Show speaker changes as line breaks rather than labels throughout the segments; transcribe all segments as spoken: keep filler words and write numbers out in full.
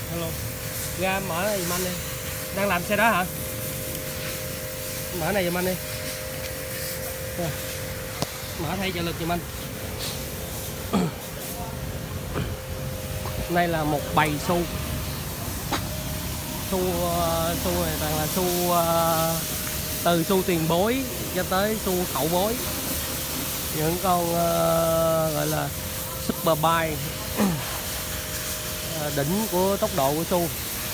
Hello. Ra mở này giùm anh đi. Đang làm xe đó hả? Mở này giùm anh đi. Rồi. Mở thay trợ lực giùm anh. Đây là một bầy xu. Xu xu này toàn là xu từ xu tiền bối cho tới xu hậu bối. Những con uh, gọi là super bike đỉnh của tốc độ của xu.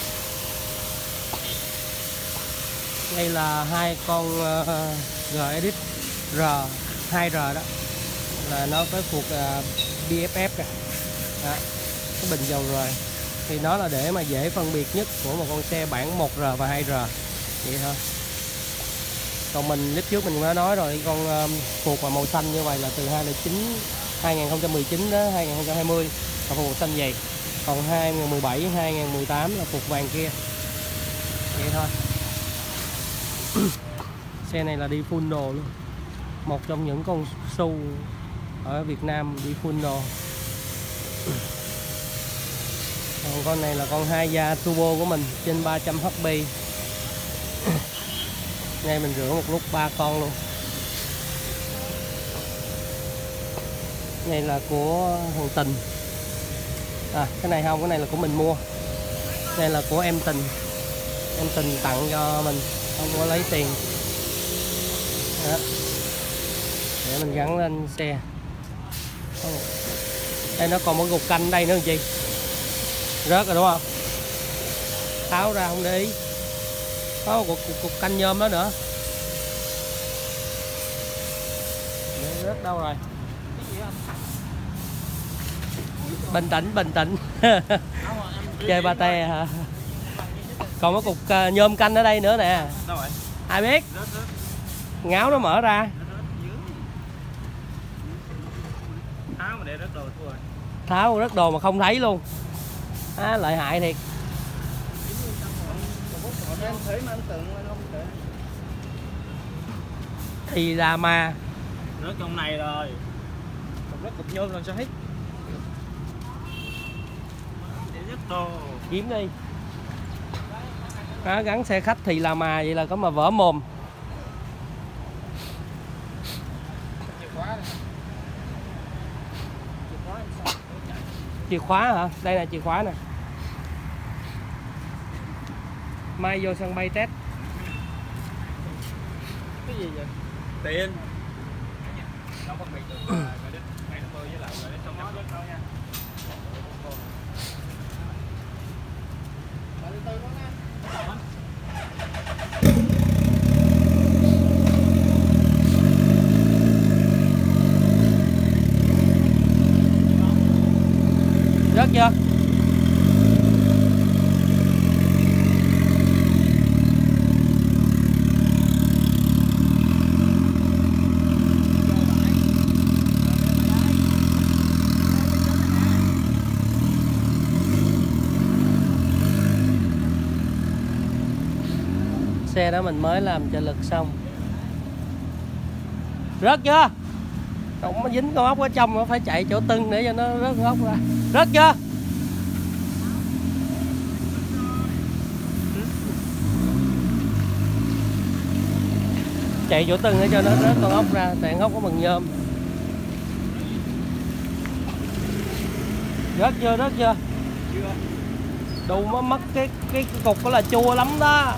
Đây là hai con uh, G-Edit R hai R đó, là nó có thuộc uh, bê ép ép kìa. Đó, cái bình dầu rời thì nó là để mà dễ phân biệt nhất của một con xe bản một R và hai R vậy thôi. Còn mình clip trước mình cũng đã nói rồi, con uh, phuộc mà màu xanh như vậy là từ hai không một chín đến hai không hai không là phuộc màu xanh vậy. Còn hai không một bảy, hai không một tám là phuộc vàng kia. Vậy thôi. Xe này là đi full đồ luôn. Một trong những con xu ở Việt Nam đi full đồ. Còn con này là con hai da turbo của mình trên ba trăm H P. Ngay mình rửa một lúc ba con luôn. Này là của thằng Tình. À, cái này không, cái này là của mình mua. Đây là của em Tình. Em Tình tặng cho mình, không có lấy tiền. Đó. Để mình gắn lên xe. Đây nó còn một cục canh đây nữa làm chi? Rớt rồi đúng không? Tháo ra không để ý. Có một cục, cục, cục canh nhôm đó nữa. Để rớt đâu rồi? Bình tĩnh, bình tĩnh. Chơi ba te hả? Còn có cục nhôm canh ở đây nữa nè.
Đâu rồi?
Ai biết? Ngáo nó mở ra.
Tháo mà để rớt đồ thua rồi.
Tháo rớt đồ mà không thấy luôn. À, lợi hại thiệt. Thì là ma.
Rớt trong này rồi. Còn rớt cục nhôm rồi sao hết? Để rớt đồ.
Kiếm đi. Đó, gắn xe khách thì là mà vậy là có mà vỡ mồm.
Chìa khóa này. Chìa khóa làm sao?
Chìa khóa hả? Đây là chìa khóa nè. Mai vô sân bay test.
Cái gì vậy? Tiền. Đâu có bị được. Mày nó tôi với lại rồi xong nó rớt đâu nha. Từ từ con nha.
Rớt chưa? Xe đó mình mới làm trợ lực xong. Rớt chưa? Không có dính con ốc ở trong, nó phải chạy chỗ tưng để cho nó rớt con ốc ra. Rớt chưa? Chạy chỗ tưng để cho nó rớt con ốc ra, tại ốc có bằng nhôm. Rớt chưa? Rớt chưa?
Chưa.
Đù mới mất cái, cái cái cục đó là chua lắm đó.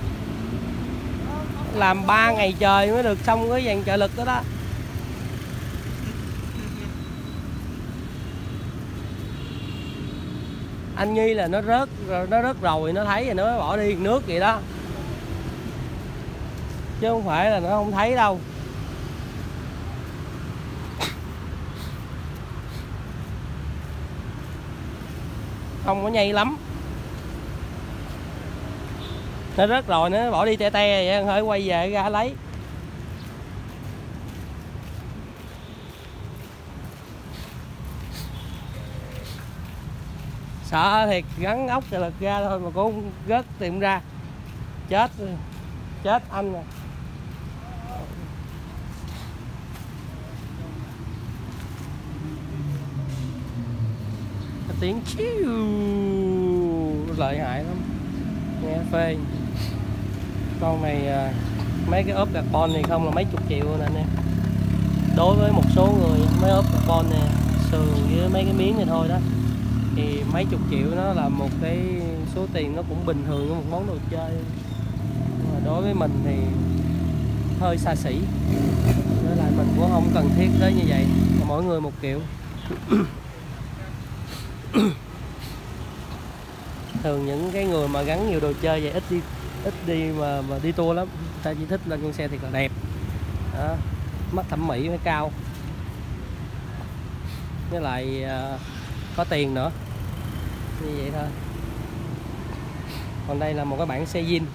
Làm ba ngày trời mới được xong cái dàn trợ lực đó đó. Anh nghi là nó rớt, nó rớt rồi nó thấy rồi nó mới bỏ đi nước vậy đó. Chứ không phải là nó không thấy đâu. Không có nhây lắm. Nó rớt rồi nó bỏ đi te te vậy, hơi quay về ra lấy. Sợ thiệt, gắn ốc trợ lực ra thôi mà cũng không rớt tìm ra. Chết chết anh rồi. Tiếng chiu lợi hại lắm, nghe phê. Con này à, mấy cái ốp carbon này không là mấy chục triệu nè anh em. Đối với một số người mấy ốp carbon nè, sườn với mấy cái miếng này thôi đó, thì mấy chục triệu nó là một cái số tiền nó cũng bình thường với một món đồ chơi. Nhưng mà đối với mình thì hơi xa xỉ, với lại mình cũng không cần thiết tới như vậy. Mỗi người một kiểu. Thường những cái người mà gắn nhiều đồ chơi vậy ít đi ít đi mà mà đi tour lắm, người ta chỉ thích lên con xe thì còn đẹp đó, mắt thẩm mỹ mới cao, với lại uh, có tiền nữa, như vậy thôi. Còn đây là một cái bản xe zin,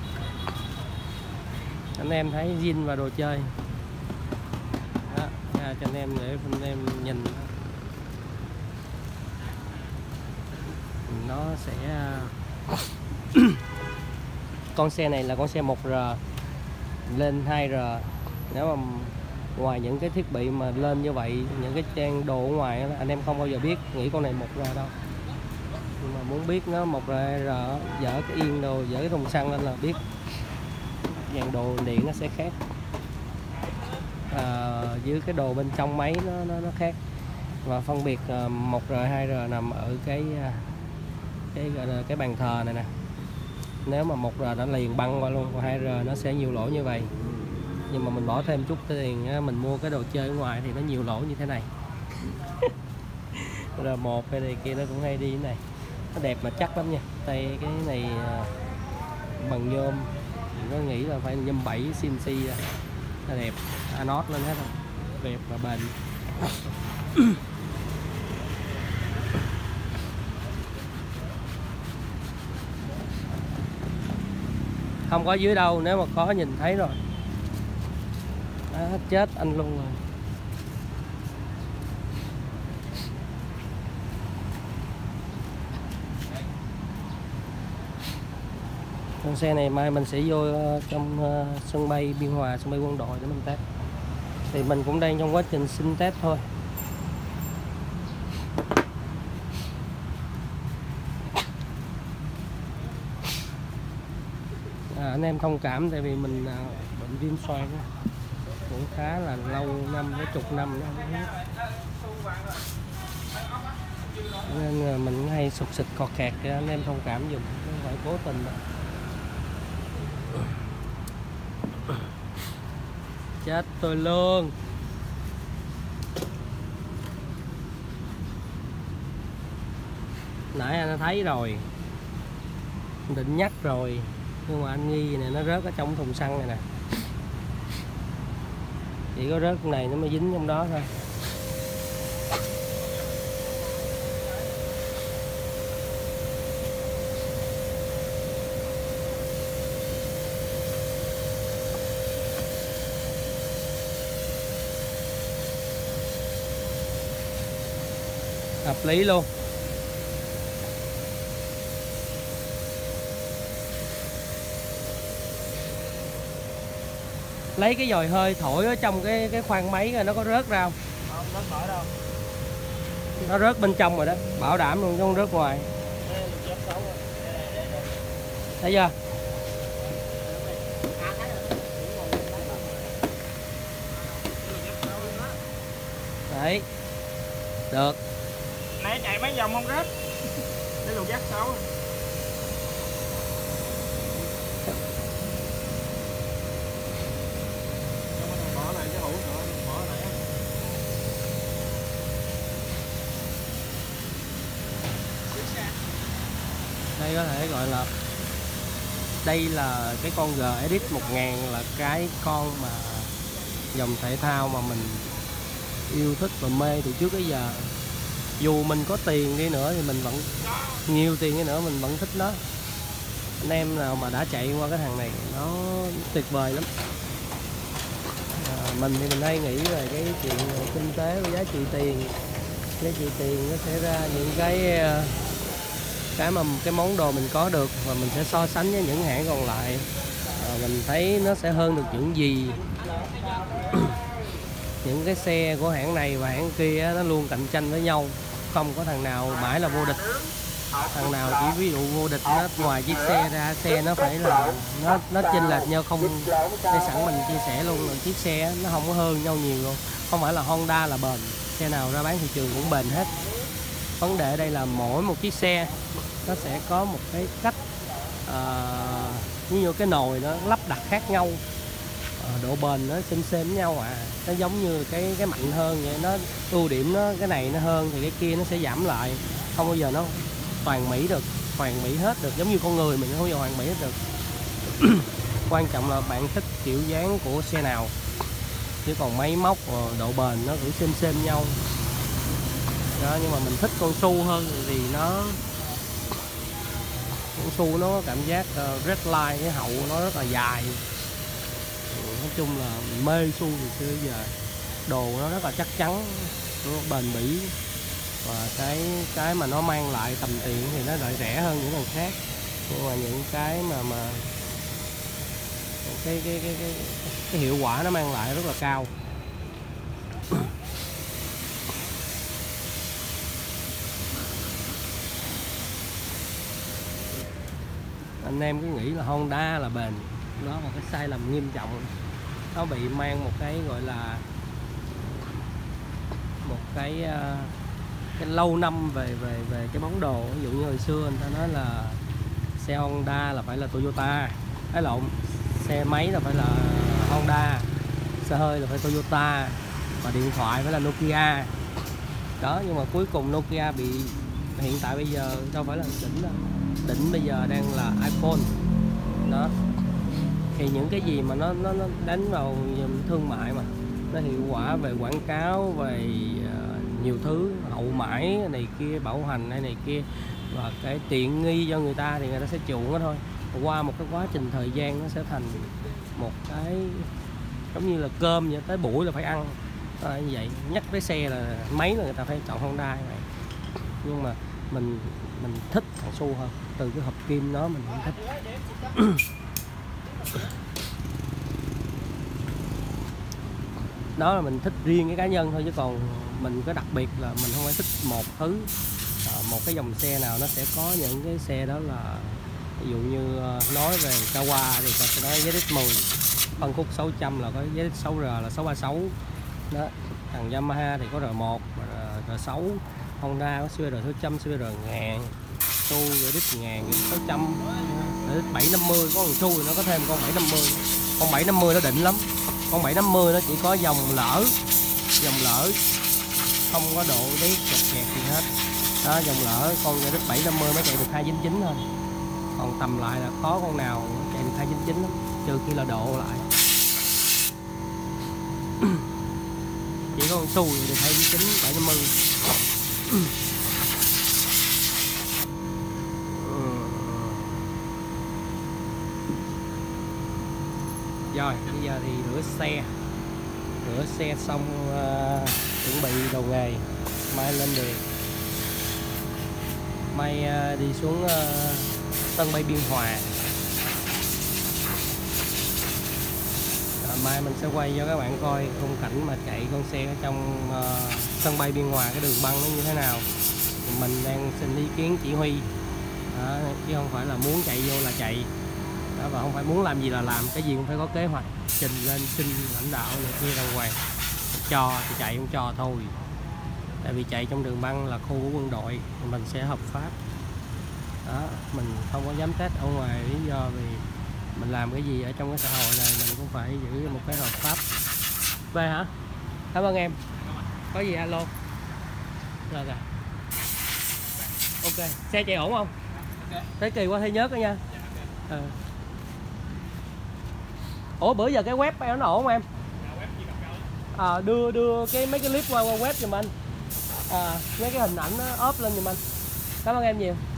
anh em thấy zin và đồ chơi đó, ra cho anh em để anh em nhìn nó sẽ con xe này là con xe một rờ lên hai rờ. Nếu mà ngoài những cái thiết bị mà lên như vậy, những cái trang đồ ở ngoài anh em không bao giờ biết, nghĩ con này một rờ đâu. Nhưng mà muốn biết nó một rờ hai rờ, dỡ cái yên đồ, dỡ cái thùng xăng lên là biết dàn đồ điện nó sẽ khác, à, với cái đồ bên trong máy nó nó, nó khác. Và phân biệt một rờ hai rờ nằm ở cái cái gọi là cái bàn thờ này nè. Nếu mà một rờ đã liền băng qua luôn, còn hai rờ nó sẽ nhiều lỗ như vậy. Nhưng mà mình bỏ thêm chút tiền, mình mua cái đồ chơi ở ngoài thì nó nhiều lỗ như thế này. rờ một hay này kia nó cũng hay đi cái này. Nó đẹp mà chắc lắm nha. Tay cái này bằng nhôm, nó nghĩ là phải nhôm bảy xê en xê ra. Nó đẹp, anod lên hết rồi, đẹp và bền. Không có dưới đâu, nếu mà có nhìn thấy rồi đó, chết anh luôn rồi. Con xe này mai mình sẽ vô trong uh, sân bay Biên Hòa, sân bay Quân đội để mình test. Thì mình cũng đang trong quá trình xin test thôi. À, anh em thông cảm tại vì mình à, bệnh viêm xoang cũng khá là lâu năm, với chục năm nữa, nên là mình hay sụt sịt cọt kẹt, cho anh em thông cảm dùm, không phải cố tình đâu. Chết tôi luôn. Nãy anh đã thấy rồi, định nhắc rồi, nhưng mà anh nghi này nó rớt ở trong thùng xăng này nè, chỉ có rớt này nó mới dính trong đó thôi. Hợp lý luôn. Lấy cái dòi hơi thổi ở trong cái cái khoang máy rồi nó có rớt ra không?
Không rớt nổi đâu.
Nó rớt bên trong rồi đó, bảo đảm luôn chứ không rớt ngoài. Thấy chưa? Đấy. Được.
Nãy chạy mấy vòng không rớt. Cái lùi dắt xấu. Bỏ lại cái hũ nữa, bỏ lại.
Đây có thể gọi là đây là cái con G Edit một nghìn, là cái con mà dòng thể thao mà mình yêu thích và mê từ trước tới giờ. Dù mình có tiền đi nữa thì mình vẫn, nhiều tiền đi nữa mình vẫn thích nó. Anh em nào mà đã chạy qua cái thằng này nó tuyệt vời lắm. À, mình thì mình hay nghĩ về cái chuyện kinh tế và giá trị tiền. Giá trị tiền nó sẽ ra những cái cái mà cái món đồ mình có được, và mình sẽ so sánh với những hãng còn lại, à, mình thấy nó sẽ hơn được những gì. Những cái xe của hãng này và hãng kia nó luôn cạnh tranh với nhau, không có thằng nào mãi là vô địch. Thằng nào chỉ ví dụ vô địch nó ngoài chiếc xe ra, xe nó phải là nó nó chênh lệch nhau không. Đây sẵn mình chia sẻ luôn là chiếc xe nó không có hơn nhau nhiều luôn. Không phải là Honda là bền, xe nào ra bán thị trường cũng bền hết. Vấn đề ở đây là mỗi một chiếc xe nó sẽ có một cái cách uh, như cái nồi nó lắp đặt khác nhau, uh, độ bền nó xem xem với nhau à. Nó giống như cái cái mạnh hơn vậy, nó ưu điểm nó cái này nó hơn thì cái kia nó sẽ giảm lại, không bao giờ nó toàn mỹ được, hoàn mỹ hết được. Giống như con người mình không bao giờ hoàn mỹ hết được. Quan trọng là bạn thích kiểu dáng của xe nào, chứ còn máy móc độ bền nó cũng xem xem nhau đó. Nhưng mà mình thích con Su hơn vì nó con Su nó có cảm giác uh, red line, cái hậu nó rất là dài. Nói chung là mình mê Su từ xưa giờ, đồ nó rất là chắc chắn, nó bền bỉ, và cái cái mà nó mang lại tầm tiền thì nó lại rẻ hơn những thằng khác. Nhưng mà những cái mà mà cái cái cái cái, cái hiệu quả nó mang lại rất là cao. Anh em cứ nghĩ là Honda là bền, đó là một cái sai lầm nghiêm trọng. Nó bị mang một cái gọi là một cái cái lâu năm về về về cái món đồ. Ví dụ như hồi xưa người ta nói là xe Honda là phải là Toyota, ấy lộn, xe máy là phải là Honda, xe hơi là phải Toyota, và điện thoại phải là Nokia đó. Nhưng mà cuối cùng Nokia bị, hiện tại bây giờ đâu phải là đỉnh đâu, đỉnh bây giờ đang là iPhone đó. Thì những cái gì mà nó nó, nó đánh vào thương mại mà nó hiệu quả về quảng cáo, về uh, nhiều thứ, hậu mãi này kia, bảo hành hay này kia, và cái tiện nghi cho người ta thì người ta sẽ chuộng đó thôi. Qua một cái quá trình thời gian nó sẽ thành một cái giống như là cơm vậy, tới buổi là phải ăn à, như vậy. Nhắc tới xe là mấy là người ta phải chọn Honda vậy. Nhưng mà mình mình thích thằng Su hơn, từ cái hộp kim đó mình cũng thích. Đó là mình thích riêng cái cá nhân thôi, chứ còn mình có đặc biệt là mình không phải thích một thứ à, một cái dòng xe nào. Nó sẽ có những cái xe đó là ví dụ như nói về Kawa thì ta sẽ nói Z X mười, phân khúc sáu trăm là có Z X sáu R là sáu ba sáu đó. Thằng Yamaha thì có R một, R sáu, Honda có xê vê rờ sáu trăm, xê vê rờ một ngàn, Su R X một ngàn, sáu trăm, R X bảy năm mươi. Có thằng Su thì nó có thêm con bảy năm mươi. Con bảy năm mươi nó đỉnh lắm. Con bảy năm mươi nó chỉ có dòng lỡ, dòng lỡ không có độ đét kẹt kẹt gì hết đó. Dòng lỡ con R X bảy năm mươi mới chạy được hai chín chín thôi, còn tầm lại là có con nào chạy được hai chín chín lắm, trừ khi là độ lại. Chỉ có con Su thì được hai chín chín, bảy năm mươi. Rồi bây giờ thì rửa xe, rửa xe xong uh, chuẩn bị đầu nghề, mai lên đường. Mai uh, đi xuống uh, sân bay Biên Hòa. À, mai mình sẽ quay cho các bạn coi khung cảnh mà chạy con xe ở trong uh, sân bay Biên Hòa, cái đường băng nó như thế nào. Mình đang xin ý kiến chỉ huy đó, chứ không phải là muốn chạy vô là chạy đó, và không phải muốn làm gì là làm, cái gì cũng phải có kế hoạch, trình lên xin lãnh đạo này kia đàng hoàng. Cho thì chạy, không cho thôi. Tại vì chạy trong đường băng là khu của quân đội, mình sẽ hợp pháp đó. Mình không có dám test ở ngoài, lý do vì mình làm cái gì ở trong cái xã hội này mình cũng phải giữ một cái hợp pháp. Về hả? Cảm ơn em. Có gì alo. Rồi rồi. Ok, xe chạy ổn không? Okay. Tới kỳ qua thấy nhớ đó nha. Ừ. Ủa bữa giờ cái web em nó ổn không em? À, đưa đưa cái mấy cái clip qua, qua web giùm anh. À, mấy cái hình ảnh nó up lên giùm anh. Cảm ơn em nhiều.